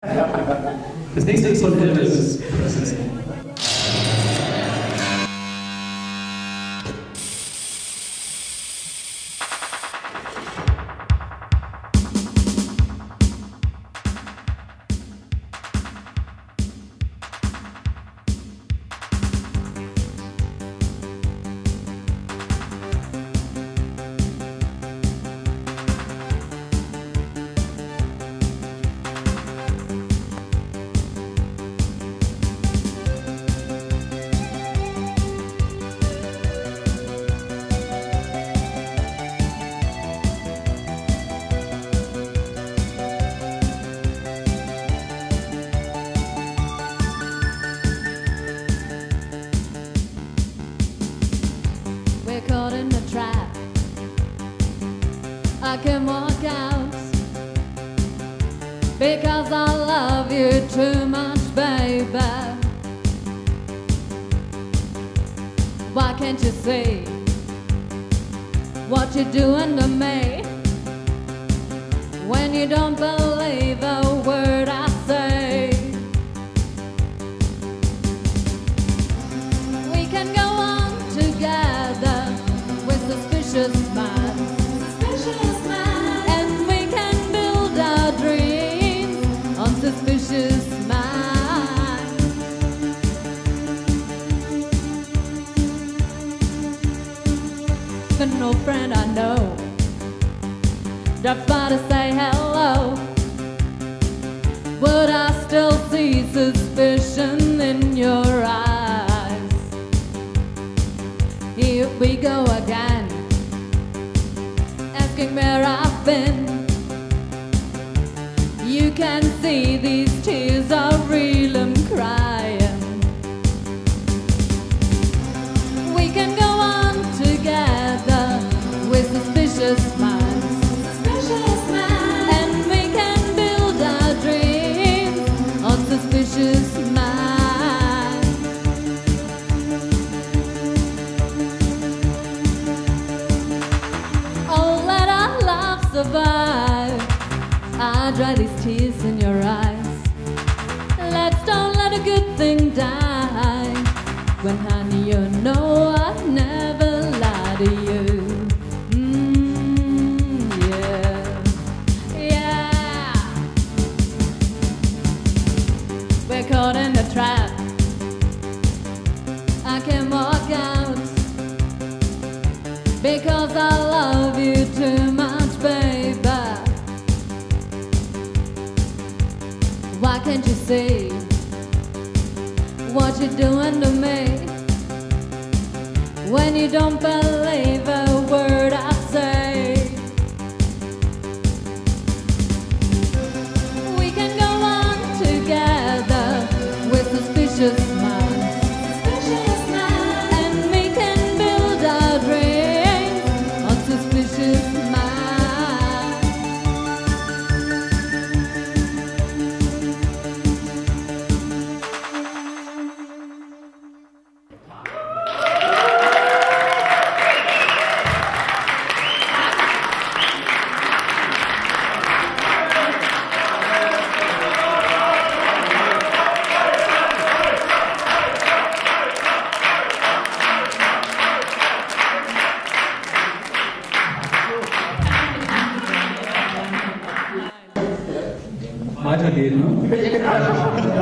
Das nächste ist von Elvis Presley. Caught in the trap, I can walk out because I love you too much, baby. Why can't you see what you're doing to me when you don't believe a word I say? We can go on together with suspicious minds, and we can build our dreams on suspicious minds. But no friend I know dropped by to say hello. Would I still see suspicion in your eyes? Here we go again, asking where I've been. You can see these tears are real, I'm crying. We can go on together with suspicious minds, and we can build our dreams on suspicious minds. Survive. I dry these tears in your eyes. Let's don't let a good thing die. When honey, you know I'd never lie to you. Yeah, yeah. We're caught in a trap. I can't walk out because I love you too much, baby. Why can't you see what you're doing to me when you don't believe a word I say? We can go on together with suspicious minds, and we can build our dreams on suspicious minds. Weitergehen, ne?